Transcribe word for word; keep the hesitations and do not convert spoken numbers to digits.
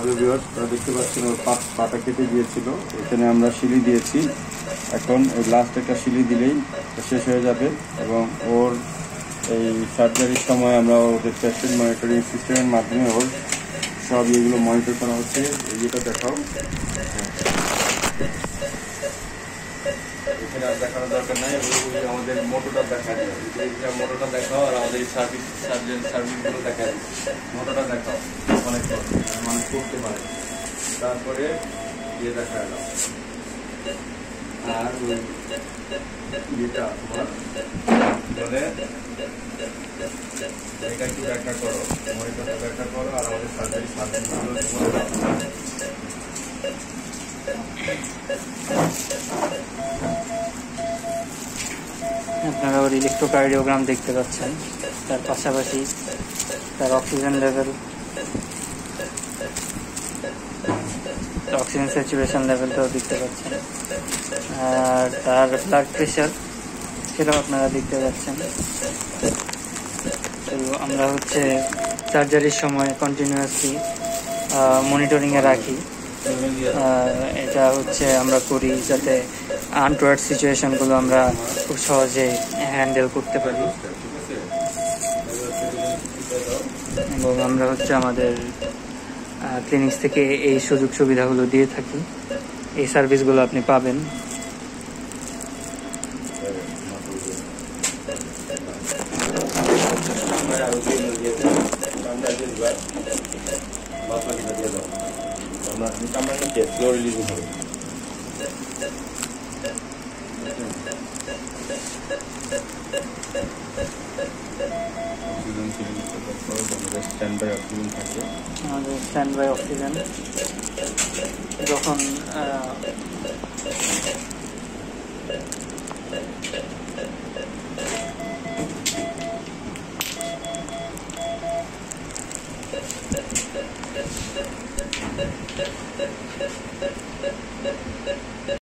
Hello viewers, আপনারা দেখতে পাচ্ছেন ওর পা পাটা কেটে গিয়েছিল। এখানে আমরা সিলি দিয়েছি। এখন ওই লাস্ট একটা সিলি দিলেই শেষ হয়ে যাবে এবং ওর এই সার্জারির সময় আমরা ওদের পেশেন্ট মনিটরিং সিস্টেমের মাধ্যমে ওর সব এগুলো মনিটর করা হচ্ছে। যেটা দেখাও, এখানে আর দেখানোর দরকার নাই, আমাদের মোটরটা দেখা যায়। মোটরটা দেখাও আর আমাদের এই সার্ভিস সার্জন সার্ভিসগুলো দেখা যায়। মোটরটা দেখাও, অনেক মানুষ করতে পারে। তারপরে ইয়ে দেখা গেল, আর ওই ইয়েটা তোমার বলে এটা একটু ব্যাখ্যা করো, মনিটরটা ব্যাখ্যা করো আর আমাদের সার্জারি সার্ভিসগুলো আপনারা ওর ইলেকট্রোকার্ডিওগ্রাম দেখতে পাচ্ছেন, তার পাশাপাশি তার অক্সিজেন লেভেল, অক্সিজেন স্যাচুরেশন লেভেলটাও দেখতে পাচ্ছেন, আর তার ব্লাড প্রেশার সেটাও আপনারা দেখতে পাচ্ছেন। তো আমরা হচ্ছে সার্জারির সময় কন্টিনিউয়াসলি মনিটরিংয়ে রাখি। এটা হচ্ছে আমরা করি যাতে আনটোয়ার্ড সিচুয়েশনগুলো আমরা খুব সহজে হ্যান্ডেল করতে পারি, এবং আমরা হচ্ছে আমাদের ক্লিনিক থেকে এই সুযোগ সুবিধাগুলো দিয়ে থাকি। এই সার্ভিসগুলো আপনি পাবেন। স্ট্যান্ড বাই অক্সিজেন থাকে, আমাদের স্ট্যান্ড বাই অক্সিজেন যখন